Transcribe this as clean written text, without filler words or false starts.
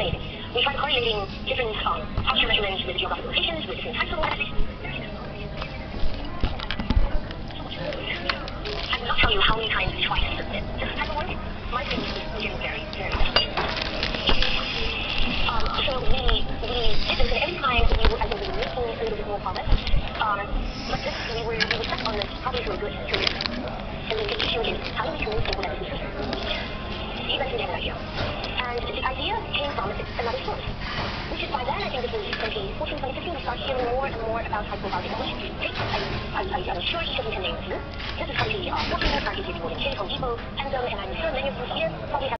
coordinate. We tried correlating different posture measurements with geographic locations, with different types of relaxation. I will not tell you how many times we tried to submit this type of work. My thing is getting very, very much. So we did this, and every time I think we were making a little bit more progress. But this, we were stuck on this probably for a good 2 years. And the issue is, how do we convince people that this is true? Even if we have an idea. And the idea came from another source. Which is by then, I think this was 2014, 2015, we started hearing more and more about high-profile technology. I'm sure each of you can name a few. This is 2014, 2015, Morgan Chase, Home Depot, Anthem, and I'm sure many of you here probably have